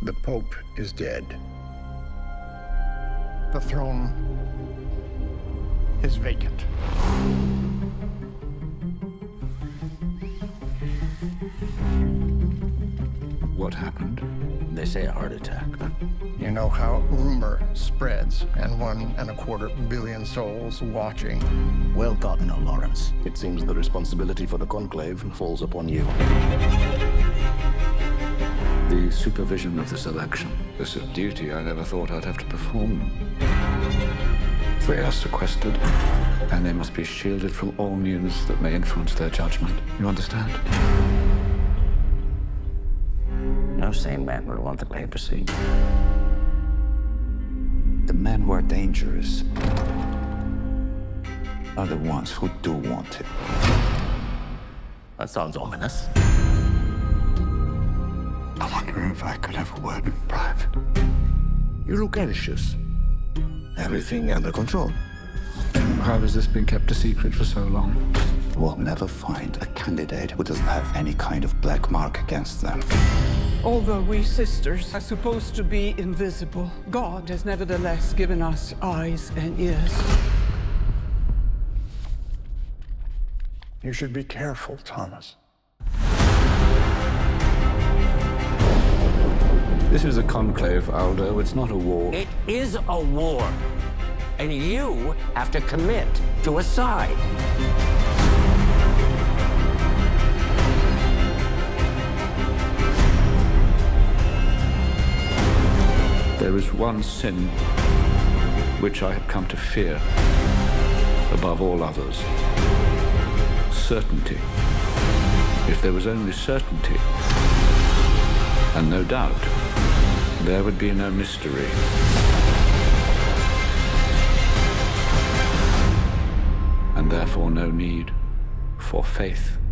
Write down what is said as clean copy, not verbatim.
The Pope is dead. The throne is vacant. What happened? They say a heart attack. You know how rumor spreads, and 1.25 billion souls watching. Well, Cardinal Lawrence. It seems the responsibility for the Conclave falls upon you. The supervision of this election is a duty I never thought I'd have to perform. They are sequestered, and they must be shielded from all news that may influence their judgment. You understand? No sane man would want the papacy. The men who are dangerous are the ones who do want it. That sounds ominous. I wonder if I could have a word in private. You look anxious. Everything under control. How has this been kept a secret for so long? We'll never find a candidate who doesn't have any kind of black mark against them. Although we sisters are supposed to be invisible, God has nevertheless given us eyes and ears. You should be careful, Thomas. This is a conclave, Aldo. It's not a war. It is a war. And you have to commit to a side. There is one sin which I have come to fear above all others. Certainty. If there was only certainty and no doubt, there would be no mystery. And therefore no need for faith.